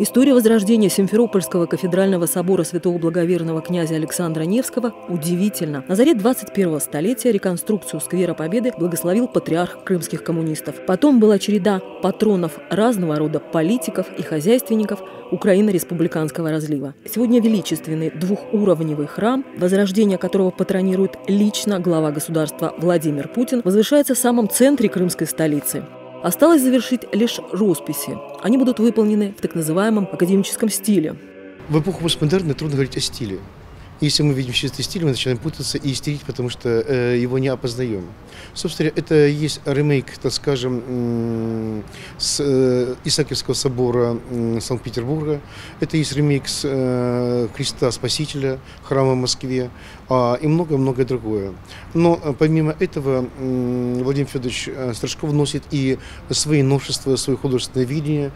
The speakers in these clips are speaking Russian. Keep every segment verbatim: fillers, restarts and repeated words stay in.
История возрождения Симферопольского кафедрального собора святого благоверного князя Александра Невского удивительна. На заре двадцать первого столетия реконструкцию сквера Победы благословил патриарх крымских коммунистов. Потом была череда патронов разного рода политиков и хозяйственников Украино-республиканского разлива. Сегодня величественный двухуровневый храм, возрождение которого патронирует лично глава государства Владимир Путин, возвышается в самом центре крымской столицы. Осталось завершить лишь росписи. Они будут выполнены в так называемом академическом стиле. В эпоху постмодерна трудно говорить о стиле. Если мы видим чистый стиль, мы начинаем путаться и истерить, потому что э, его не опознаем. Собственно, это есть ремейк, так скажем, с э, Исаакиевского собора э, Санкт-Петербурга. Это есть ремейк с э, Христа Спасителя, храма в Москве э, и многое-многое другое. Но э, помимо этого э, Владимир Федорович Страшков вносит и свои новшества, свое художественное видение,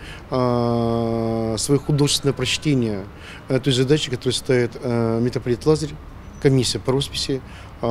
э, свое художественное прочтение э, той задачи, которую ставит э, митрополит Лазарь, комиссия по росписи,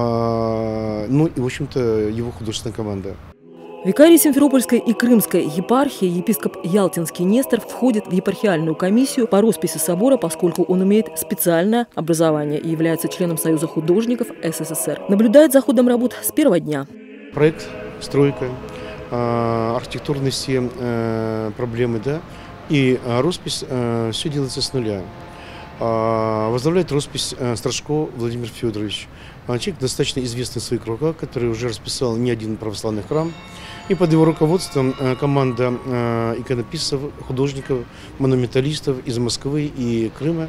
а, ну и, в общем-то, его художественная команда. Викарий Симферопольской и Крымской епархии, епископ Ялтинский Нестор, входит в епархиальную комиссию по росписи собора, поскольку он имеет специальное образование и является членом Союза художников СССР. Наблюдает за ходом работ с первого дня. Проект, стройка, архитектурные все проблемы, да, и роспись, все делается с нуля. Возглавляет роспись Страшко Владимир Федорович. Человек достаточно известный в своих кругах, который уже расписал не один православный храм. И под его руководством команда иконописцев, художников, монументалистов из Москвы и Крыма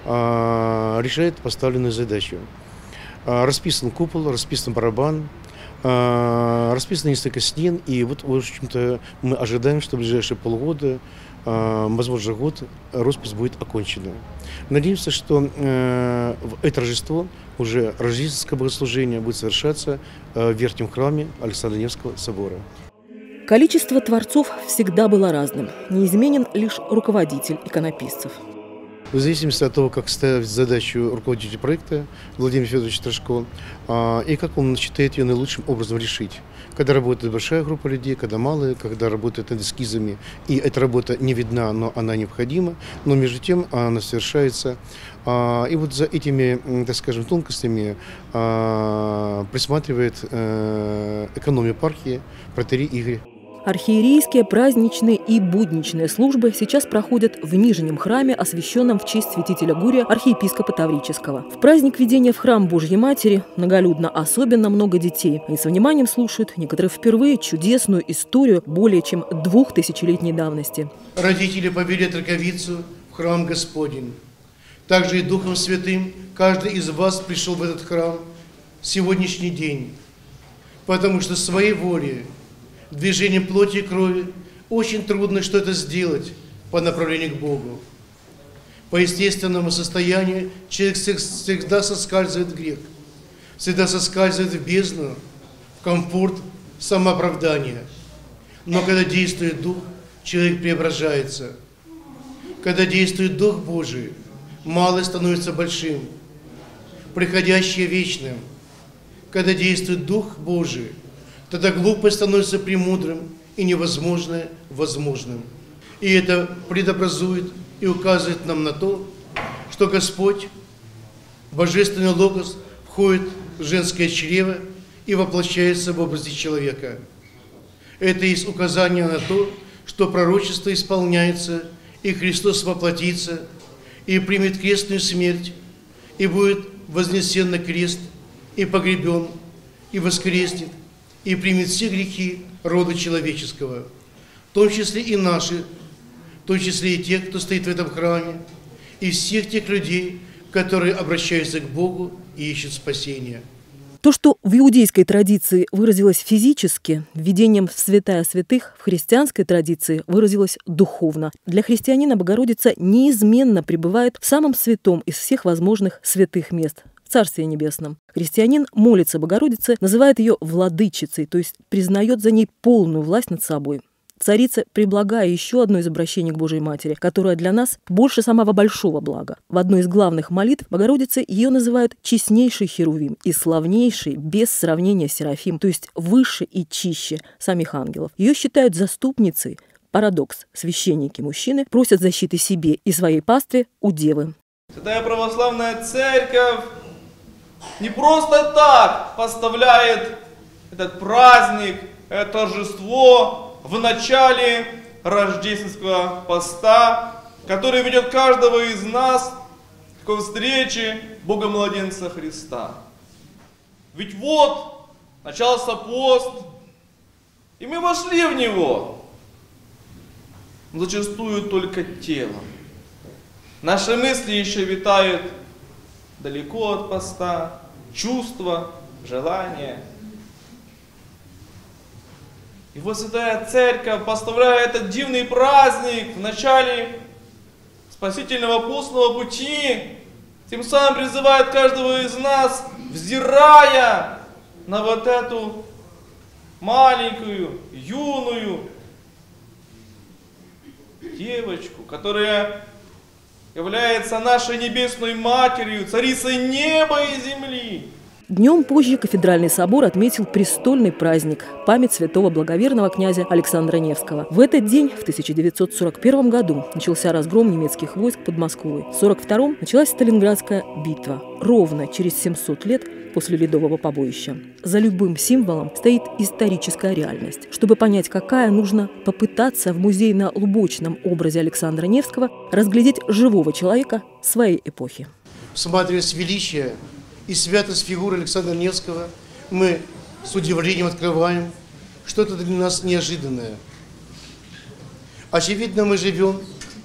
решает поставленную задачу. Расписан купол, расписан барабан, расписано несколько стен. И вот, в общем-то, мы ожидаем, что в ближайшие полгода, возможно, год, роспись будет окончена. Надеемся, что э, в это Рождество уже рождественское богослужение будет совершаться э, в верхнем храме Александра Невского собора. Количество творцов всегда было разным. Неизменен лишь руководитель иконописцев. В зависимости от того, как ставит задачу руководитель проекта Владимир Федорович Страшко, а, и как он считает ее наилучшим образом решить. Когда работает большая группа людей, когда малая, когда работает над эскизами, и эта работа не видна, но она необходима, но между тем она совершается. А, и вот за этими, так скажем, тонкостями а, присматривает а, эконом епархии протоиерей Игорь. Архиерейские, праздничные и будничные службы сейчас проходят в Нижнем храме, освященном в честь святителя Гурия, архиепископа Таврического. В праздник введения в храм Божьей Матери многолюдно, особенно много детей. Они со вниманием слушают некоторые впервые чудесную историю более чем двух тысячелетней давности. Родители повели троковицу в храм Господень. Также и Духом Святым каждый из вас пришел в этот храм в сегодняшний день, потому что своей волей, движением плоти и крови очень трудно что-то сделать по направлению к Богу. По естественному состоянию человек всегда соскальзывает в грех, всегда соскальзывает в бездну, в комфорт, в самооправдание. Но когда действует Дух, человек преображается. Когда действует Дух Божий, малое становится большим, приходящее вечным. Когда действует Дух Божий, тогда глупое становится премудрым и невозможное возможным. И это предобразует и указывает нам на то, что Господь, Божественный Логос, входит в женское чрево и воплощается в образе человека. Это есть указание на то, что пророчество исполняется, и Христос воплотится, и примет крестную смерть, и будет вознесен на крест, и погребен, и воскреснет, и примет все грехи рода человеческого, в том числе и наши, в том числе и тех, кто стоит в этом храме, и всех тех людей, которые обращаются к Богу и ищут спасения. То, что в иудейской традиции выразилось физически, введением в святая святых, в христианской традиции выразилось духовно. Для христианина Богородица неизменно пребывает в самом святом из всех возможных святых мест – в Царстве Небесном. Христианин молится Богородице, называет ее владычицей, то есть признает за ней полную власть над собой. Царица, преблагая еще одно из обращений к Божьей Матери, которое для нас больше самого большого блага. В одной из главных молитв Богородицы ее называют честнейший Херувим и славнейший, без сравнения Серафим, то есть выше и чище самих ангелов. Ее считают заступницей, Парадокс. Священники-мужчины просят защиты себе и своей пастве у девы. Святая Православная Церковь не просто так поставляет этот праздник, это торжество в начале рождественского поста, который ведет каждого из нас к встрече Бога-младенца Христа. Ведь вот начался пост, и мы вошли в него, зачастую только телом. Наши мысли еще витают далеко от поста, чувства, желания. И вот Святая Церковь, поставляя этот дивный праздник в начале спасительного постного пути, тем самым призывает каждого из нас, взирая на вот эту маленькую, юную девочку, которая является нашей небесной матерью, царицей неба и земли. Днем позже кафедральный собор отметил престольный праздник – память святого благоверного князя Александра Невского. В этот день, в тысяча девятьсот сорок первом году, начался разгром немецких войск под Москвой. В сорок втором началась Сталинградская битва. Ровно через семьсот лет после Ледового побоища. За любым символом стоит историческая реальность. Чтобы понять, какая, нужно попытаться в музейно-лубочном образе Александра Невского разглядеть живого человека своей эпохи. Всматриваясь в величие и святость фигуры Александра Невского, мы с удивлением открываем что-то для нас неожиданное. Очевидно, мы живем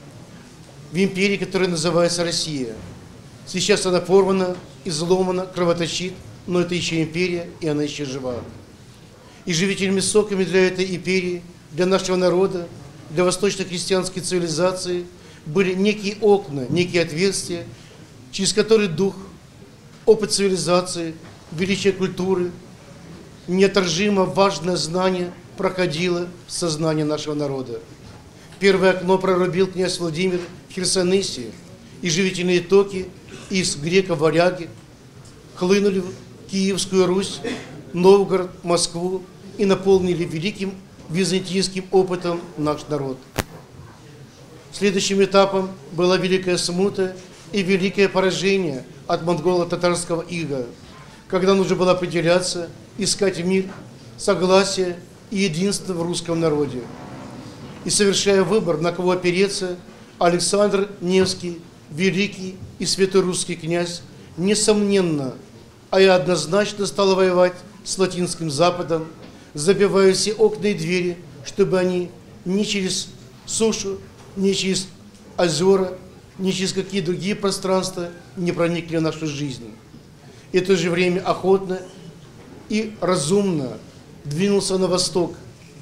в империи, которая называется Россия. Сейчас она порвана, изломана, кровоточит, но это еще империя, и она еще жива. И живительными соками для этой империи, для нашего народа, для восточно-христианской цивилизации были некие окна, некие отверстия, через которые дух, опыт цивилизации, величие культуры, неотторжимо важное знание проходило в сознание нашего народа. Первое окно прорубил князь Владимир в Херсонесе, и живительные токи из Греко-Варяги хлынули в Киевскую Русь, Новгород, Москву и наполнили великим византийским опытом наш народ. Следующим этапом была Великая Смута и великое поражение от монголо-татарского ига, когда нужно было определяться, искать мир, согласие и единство в русском народе. И совершая выбор, на кого опереться, Александр Невский, великий и святой русский князь, несомненно, а и однозначно стал воевать с Латинским Западом, забивая все окна и двери, чтобы они ни через сушу, ни через озера, ни через какие другие пространства не проникли в нашу жизнь. И в то же время охотно и разумно двинулся на восток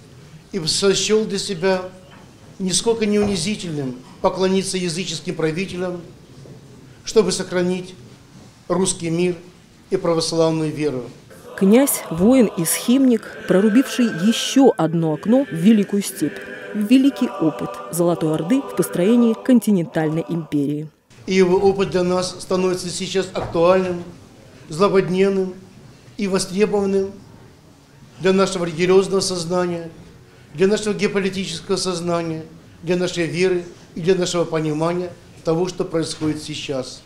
и сочел для себя нисколько не унизительным поклониться языческим правителям, чтобы сохранить русский мир и православную веру. Князь, воин и схимник, прорубивший еще одно окно в Великую степь, в великий опыт Золотой Орды в построении континентальной империи. И его опыт для нас становится сейчас актуальным, злободневным и востребованным для нашего религиозного сознания, для нашего геополитического сознания, для нашей веры и для нашего понимания того, что происходит сейчас.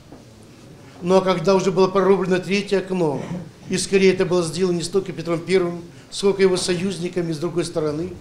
Ну а когда уже было прорублено третье окно, и скорее это было сделано не столько Петром Первым, сколько его союзниками с другой стороны,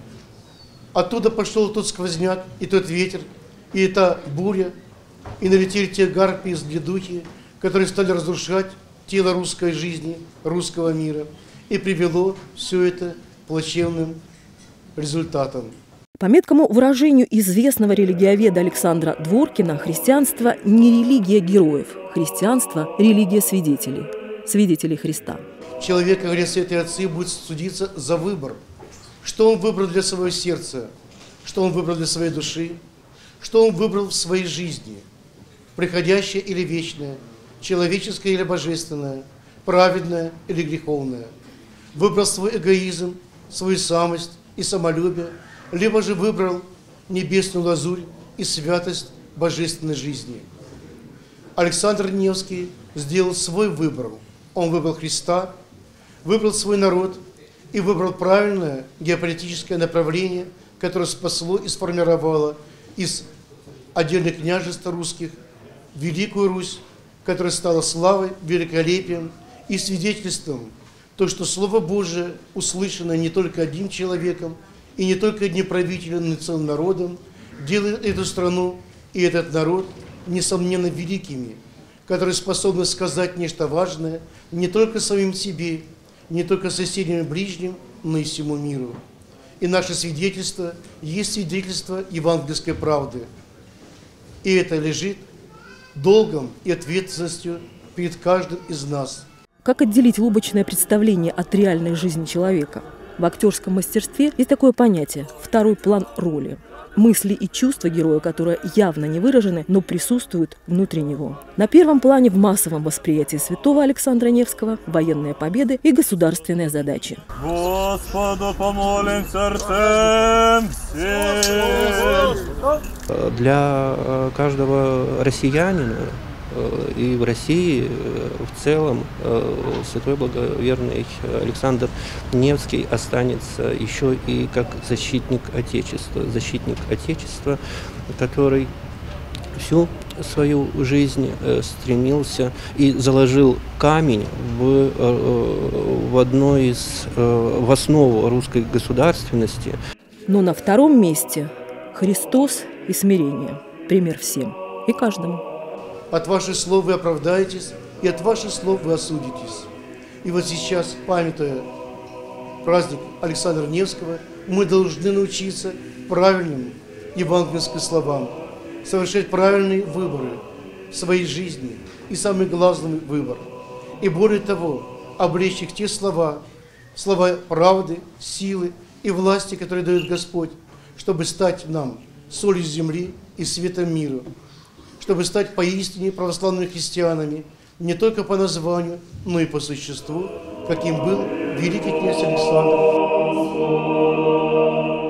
оттуда пошел тот сквозняк, и тот ветер, и эта буря, и налетели те гарпии из гледухи, которые стали разрушать тело русской жизни, русского мира, и привело все это к плачевным результатам. По меткому выражению известного религиоведа Александра Дворкина, христианство не религия героев, христианство – религия свидетелей, свидетелей Христа. Человек, как говорят святые отцы, будет судиться за выбор. Что он выбрал для своего сердца, что он выбрал для своей души, что он выбрал в своей жизни, приходящее или вечное, человеческое или божественное, праведное или греховное. Выбрал свой эгоизм, свою самость и самолюбие, либо же выбрал небесную лазурь и святость божественной жизни. Александр Невский сделал свой выбор. Он выбрал Христа, выбрал свой народ и выбрал правильное геополитическое направление которое спасло и сформировало из отдельных княжеств русских Великую Русь, которая стала славой, великолепием и свидетельством, то, что Слово Божие услышано не только одним человеком и не только одним правителем, но и целым народом, делает эту страну и этот народ, несомненно, великими, которые способны сказать нечто важное не только самим себе, не только соседям и ближним, но и всему миру. И наше свидетельство есть свидетельство евангельской правды. И это лежит долгом и ответственностью перед каждым из нас. Как отделить лубочное представление от реальной жизни человека? В актерском мастерстве есть такое понятие – второй план роли. Мысли и чувства героя, которые явно не выражены, но присутствуют внутри него. На первом плане в массовом восприятии святого Александра Невского военные победы и государственные задачи. Господу помолим сердцем всем. Для каждого россиянина и в России в целом святой благоверный Александр Невский останется еще и как защитник Отечества. Защитник Отечества, который всю свою жизнь стремился и заложил камень в, в одной из, в основу русской государственности. Но на втором месте Христос и смирение. Пример всем и каждому. От ваших слов вы оправдаетесь, и от ваших слов вы осудитесь. И вот сейчас, памятуя праздник Александра Невского, мы должны научиться правильным евангельским словам, совершать правильные выборы в своей жизни, и самый главный выбор. И более того, облечь их те слова, слова правды, силы и власти, которые дает Господь, чтобы стать нам солью земли и светом мира, чтобы стать поистине православными христианами не только по названию, но и по существу, каким был великий князь Александр.